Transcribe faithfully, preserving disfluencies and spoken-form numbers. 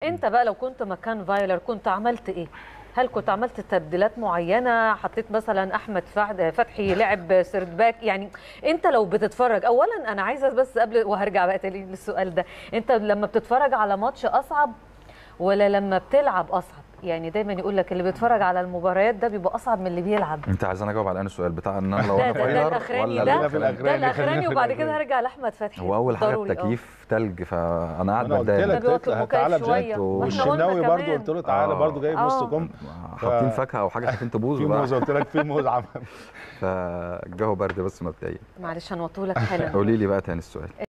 انت بقى لو كنت مكان فايلر كنت عملت ايه؟ هل كنت عملت تبديلات معينه؟ حطيت مثلا احمد فتحي لعب سيرد باك؟ يعني انت لو بتتفرج، اولا انا عايزه بس قبل وهرجع بقى تاني للسؤال ده، انت لما بتتفرج على ماتش اصعب ولا لما بتلعب اصعب؟ يعني دايما يقول لك اللي بيتفرج على المباريات ده بيبقى اصعب من اللي بيلعب. انت عايزاني اجاوب على السؤال بتاع ان انا لو ده انا ده ده فايلر الاخراني، ولا ده الاخراني؟ ده الاخراني وبعد كده هرجع لاحمد فتحي. هو اول حاجه ضروري التكييف ثلج، فانا قاعد انا قلت بتضايق. لك تطلع تعالى بجد، والشناوي برضو قلت له تعالى برضو جايب نص كم حاطين فاكهه او حاجه خايفين تبوظ في موز، قلت لك في موز عمل فالجو برد بس مبدئيا. معلش هنوطه لك حالا. قولي لي بقى تاني السؤال.